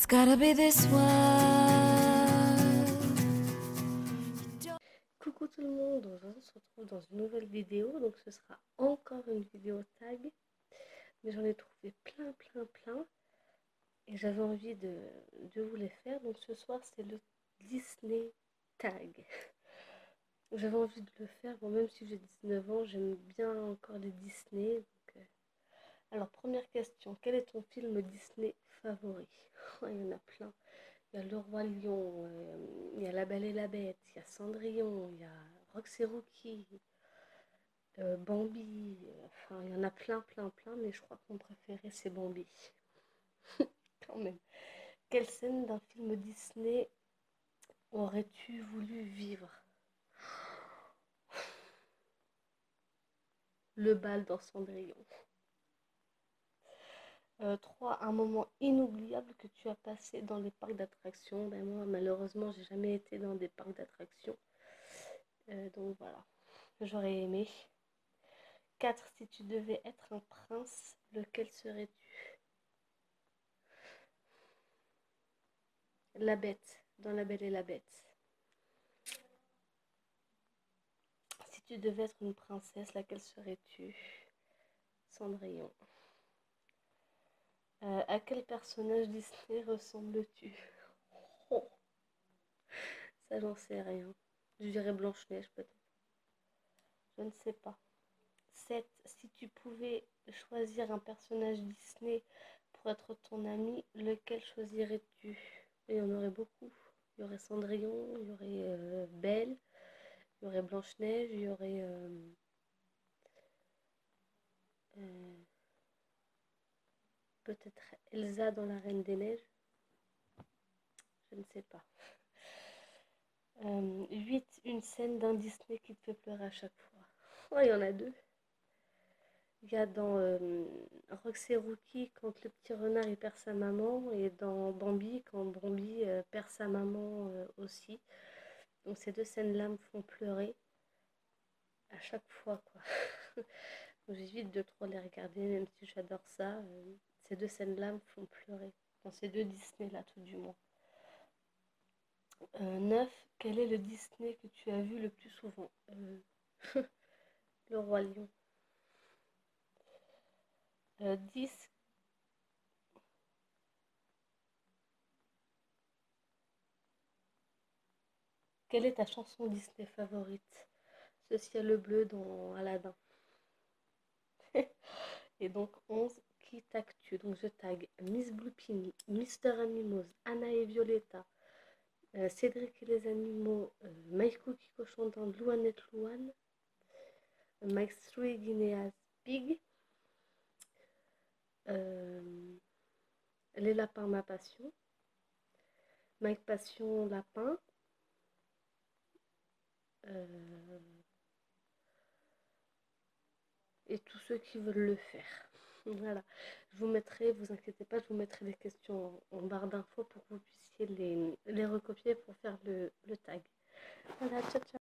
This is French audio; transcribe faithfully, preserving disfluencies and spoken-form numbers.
gotta be this one. Coucou tout le monde, aujourd'hui on se retrouve dans une nouvelle vidéo, donc ce sera encore une vidéo tag, mais j'en ai trouvé plein plein plein et j'avais envie de, de vous les faire, donc ce soir c'est le Disney tag. J'avais envie de le faire, bon, même si j'ai dix-neuf ans, j'aime bien encore les Disney. Donc, euh... Alors première question, quel est ton film Disney favori? Oh, il y en a plein. Il y a Le Roi Lion, euh, il y a La Belle et la Bête, il y a Cendrillon, il y a Rox et Rookie, euh, Bambi, euh, enfin il y en a plein, plein, plein, mais je crois que mon préféré c'est Bambi. Quand même. Quelle scène d'un film Disney aurais-tu voulu vivre? Le bal dans Cendrillon. Euh, trois. Un moment inoubliable que tu as passé dans les parcs d'attractions. Ben moi, malheureusement, j'ai jamais été dans des parcs d'attractions. Euh, donc voilà, j'aurais aimé. quatre. Si tu devais être un prince, lequel serais-tu? La Bête, dans La Belle et la Bête. Si tu devais être une princesse, laquelle serais-tu? Cendrillon. Euh, à quel personnage Disney ressembles-tu? Oh, ça, j'en sais rien. Je dirais Blanche-Neige, peut-être. Je ne sais pas. sept. Si tu pouvais choisir un personnage Disney pour être ton ami, lequel choisirais-tu? Il y en aurait beaucoup. Il y aurait Cendrillon, il y aurait euh, Belle, il y aurait Blanche-Neige, il y aurait euh, euh, peut-être Elsa dans La Reine des Neiges. Je ne sais pas. Euh, huit. Une scène d'un Disney qui te fait pleurer à chaque fois. Oh, il y en a deux. Il y a dans euh, Rox et Rookie quand le petit renard il perd sa maman, et dans Bambi quand Bambi euh, perd sa maman euh, aussi. Donc ces deux scènes-là me font pleurer à chaque fois, quoi. J'évite de trop les regarder, même si j'adore ça. Euh, ces deux scènes-là me font pleurer. Dans ces deux Disney-là, tout du moins. Euh, neuf. Quel est le Disney que tu as vu le plus souvent? euh, Le Roi Lion. Euh, dix. Quelle est ta chanson Disney favorite? Ce ciel bleu dans Aladdin. Et donc onze. Qui tag-tu? Donc je tag Miss Bloopini, Mister Animose, Anna et Violetta, euh, Cédric et les animaux, euh, Mike Cookie cochon d'Inde, Louanette Louane, euh, Mike Three Guineas Pig, euh, Les lapins ma passion, Mike Passion lapin, euh, et tous ceux qui veulent le faire. Voilà, je vous mettrai, vous inquiétez pas, je vous mettrai les questions en, en barre d'infos pour que vous puissiez les, les recopier pour faire le, le tag. Voilà, ciao ciao.